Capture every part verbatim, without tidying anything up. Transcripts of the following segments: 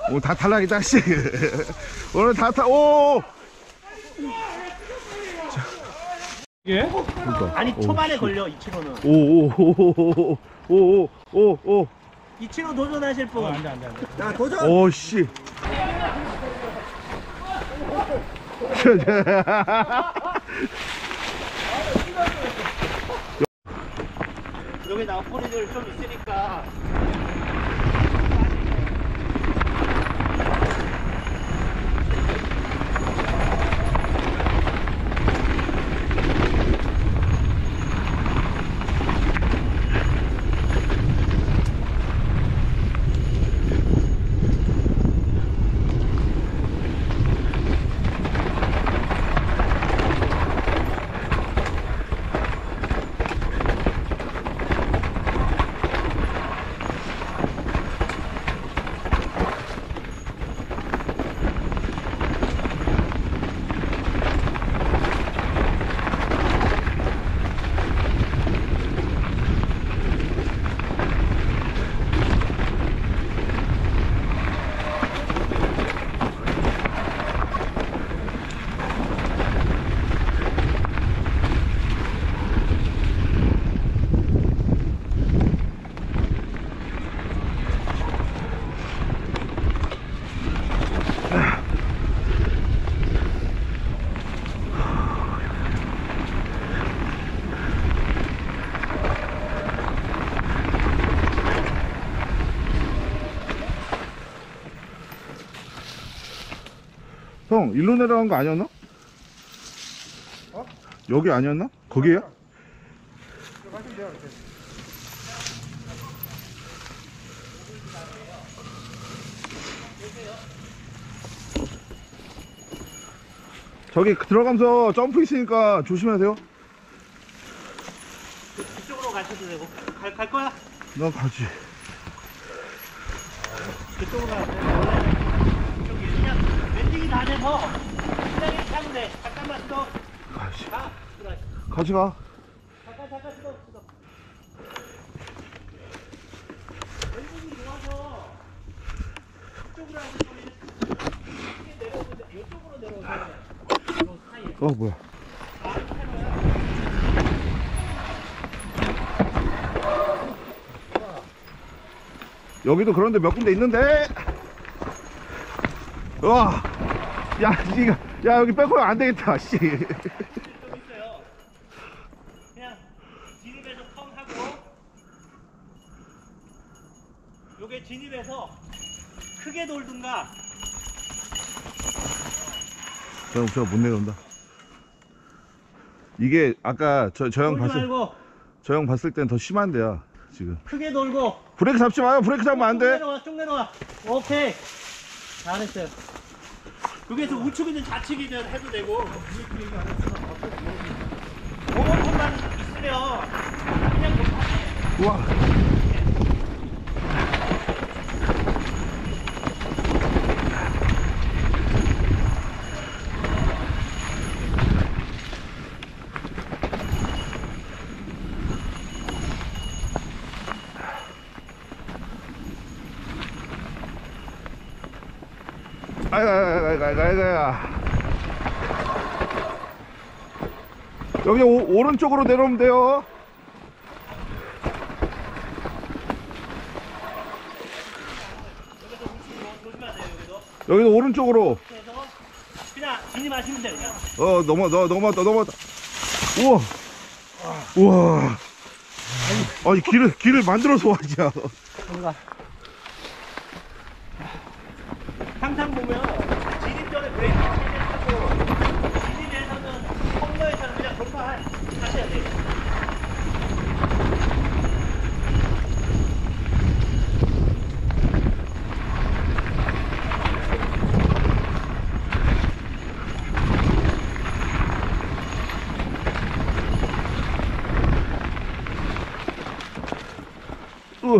오늘 다 탈락이다 씨. 오늘 다 탈. 오. 예? 그러니까. 아니 오, 초반에 씨. 걸려 이치로는. 오오오오오오오오오. 이치로 도전하실 분. 어, 안돼 안돼 안돼. 자 도전. 오 씨. 여기 나포리들 좀 있으니까. 형, 일로 내려간 거 아니었나? 어? 여기 아니었나? 거기에요? 저기 들어가면서 점프 있으니까 조심하세요. 이쪽으로 가셔도 되고. 갈, 갈 거야? 나 가지. 그쪽으로 가야 돼. 저기 그냥 랜딩이 다 돼서 그냥 이렇게 하면 돼. 잠깐만 더. 가지. 가. 들어가. 같이 가. 잠깐 잠깐 쓰고 쓰고. 랜딩이 좋아서 이쪽으로 하는 소리는 이게 내려오는데 이쪽으로 내려오잖아요. 요 사이에. 어, 뭐야. 여기도 그런데 몇 군데 있는데. 와, 야, 이거, 야, 여기 빼고 안 되겠다, 씨. 좀 있어요. 그냥 진입해서 컴하고 요게 진입해서 크게 돌든가. 저 형, 저못 내려온다. 이게 아까 저 저 형 돌지 봤을 말고 저 형 봤을 땐 더 심한데요, 지금. 크게 돌고. 브레이크 잡지 마요. 브레이크 잡으면 안 쭉 돼. 내려와 쭉 내려와. 오케이 잘했어요. 여기에서 우측이든 좌측이든 해도 되고. 오버폰만 있으면 그냥 뭐 우와. 아이고, 아이고, 아이고, 아이고, 아이고. 여기 오, 오른쪽으로 내려오면 돼요. 조심하세요. 여기도 여기도 오른쪽으로. 그래서 그냥 진입하시면 돼요. 그냥. 어, 넘어, 너, 넘어왔다, 넘어왔다. 우와. 우와. 아니, 길을, 길을 만들어서 와야. 뭔가 항상 보면 진입 전에 브레이크 하고 진입에서는 컴버에서는 그냥 돌파하셔야 돼요. 우.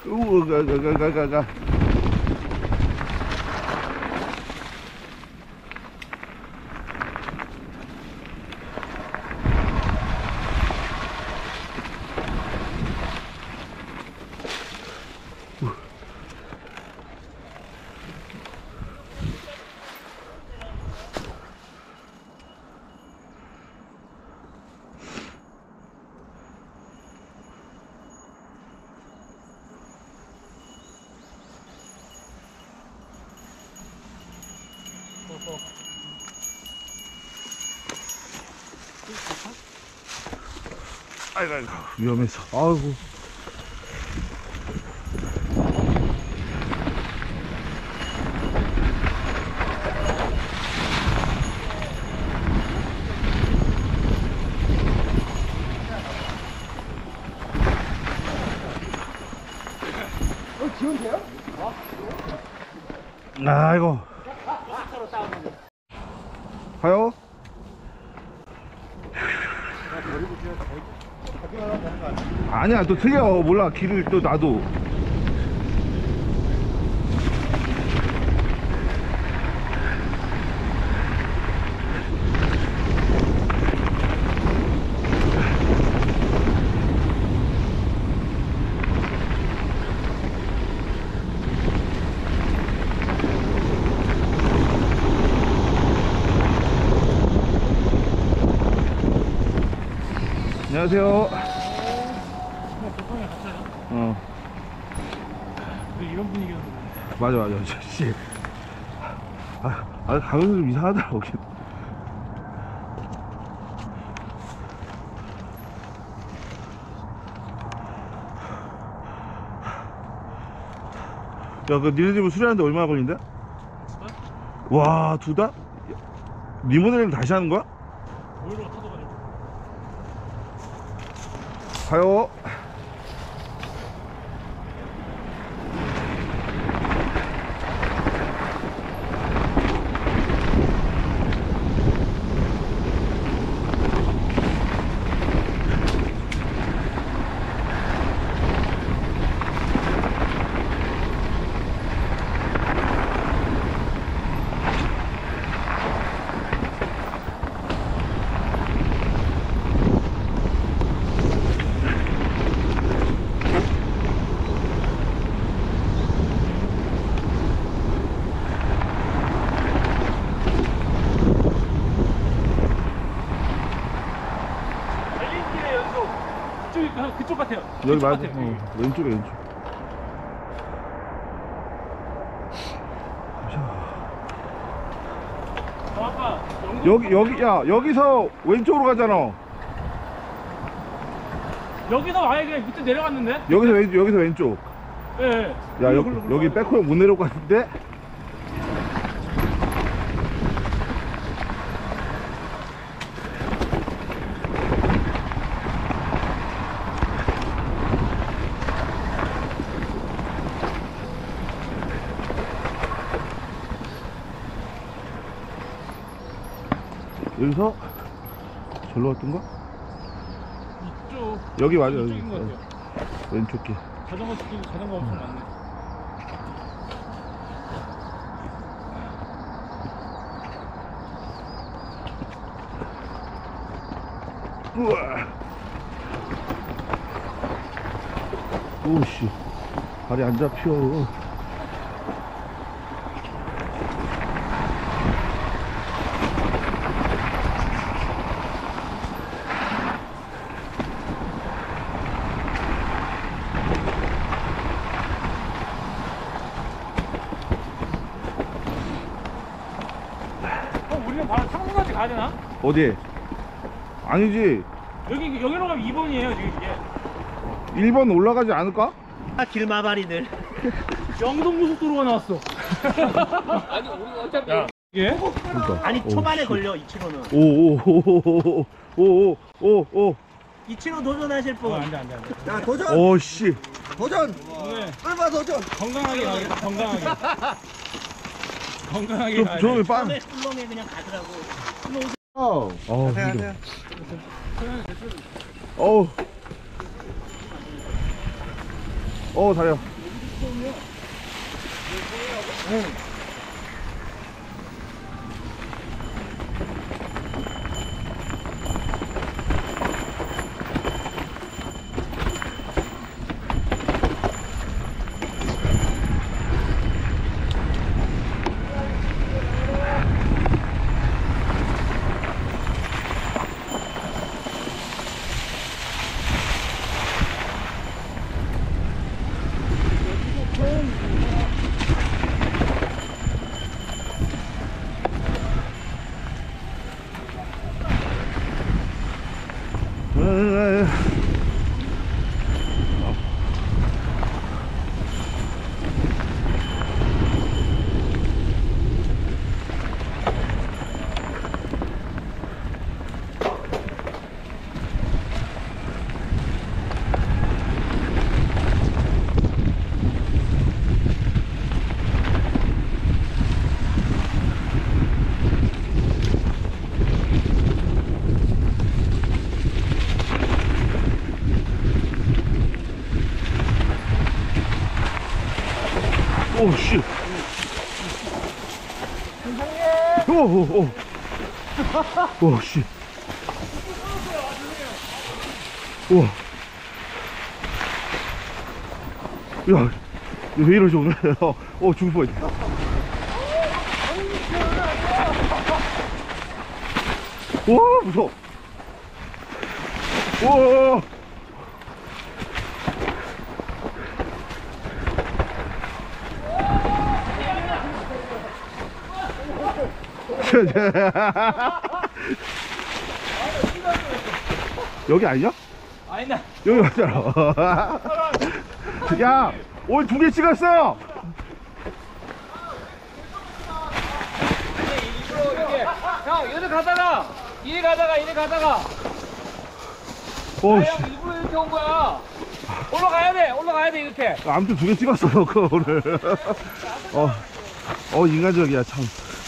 우, 가, 가, 가, 가, 가, 가. 아이고, 아이고, 위험해서. 아이고. 어, 지원 돼요? 아이고. 가요? 아니야, 또 틀려. 몰라. 길을 또 놔도. 안녕하세요. 어. 이런 분위기였는데. 맞아, 맞아. 저, 씨. 아, 아, 가면서 좀 이상하더라, 거기. 야, 그, 니네 집은 수리하는데 얼마나 걸린대? 두 달? 와, 두 달? 리모델링 다시 하는 거야? 오일로 타줘가지고. 가요. 엘리디의 연속. 그쪽, 그쪽 같아요. 여기 그쪽 맞아. 같아요. 어, 왼쪽에, 왼쪽. 저 아까 영국 여기, 여기, 야, 여기서 왼쪽으로 가잖아. 여기서 아예 그냥 밑에 내려갔는데? 여기서 왼쪽, 여기서 왼쪽. 예. 예. 야, 글로, 여, 글로, 글로 여기 가야 돼. 백호형 못 내려올 것 같은데? 여기서 절로 갔던가? 이쪽. 여기 맞아, 여기. 이쪽인 것 같아요. 왼쪽 길. 자전거 스키고 자전거 엄청 많네. 우와. 오씨. 발이 안 잡혀. 어, 우리는 바로 창문까지 가야 되나? 어디? 아니지. 여기, 여기로 가면 이 번이에요, 지금 이게. 일 번 올라가지 않을까? 아, 길마발이들. 영동고속도로가 나왔어. 아니, 우리 어차피. 야, 이게? 그러니까. 아니, 오, 초반에 씨. 걸려, 이치로는. 오오오오오오오오. 이치로 도전하실 분. 어, 안 돼, 안 돼, 안 돼. 자, 도전! 오씨. 도전! 오늘 꿀바 도전! 건강하게 가겠다, 건강하게. 건강하게 좀, 가야 좀 돼. 빵. 처음에 꿀렁에 그냥 가더라고. 어. 어, 안녕하세요. 어우. 어, 다리야. 오, 씨. 오, 오, 오. 오, 씨. 우와. 야, 왜 이러지, 오늘? 어, 죽을 뻔했네. 와, 무서워. 우와. 여기 아니야? 아니다. 여기 맞잖아. 야, 오늘 두 개 찍었어. 이게 형 여기 가다가 이리 가다가 이리 가다가 오, 아, 씨. 형 일부러 이렇게 온 거야. 올라가야 돼. 올라가야 돼 이렇게. 아무튼 두 개 찍었어, 그 오늘. 어, 어, 인간적이야, 참.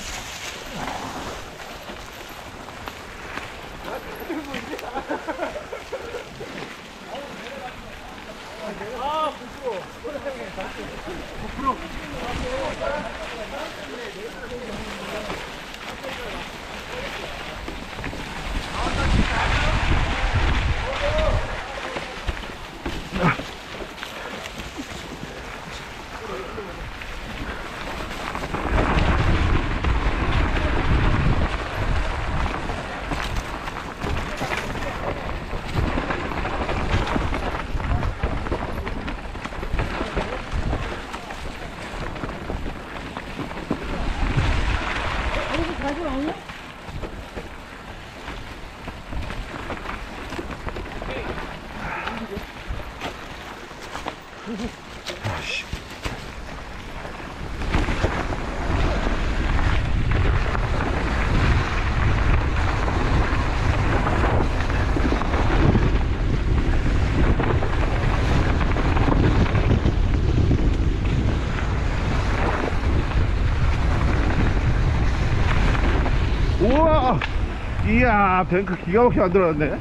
우와, 이야, 뱅크 기가 막히게 만들어놨네.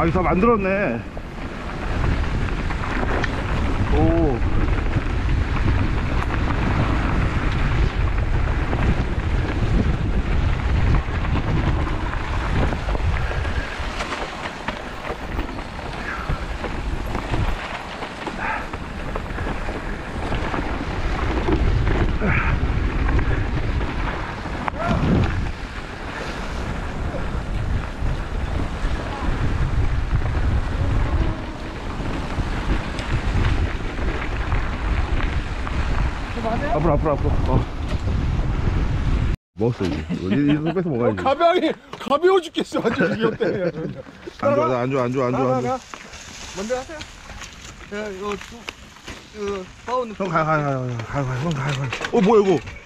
아, 이거 다 만들었네. 오. 앞으로 앞으로 앞으로. 어. 먹었어 이제. 이 손 뺏어 먹어야지. 가방이 가벼워 죽겠어. 완전 귀엽대. 안 좋아 안 좋아 안 좋아 안 좋아. 안 좋아. 먼저 하세요. 야, 이거 두, 이거 파우는 형 가 가 가 가 가 형 가 가. 어 뭐야 이거?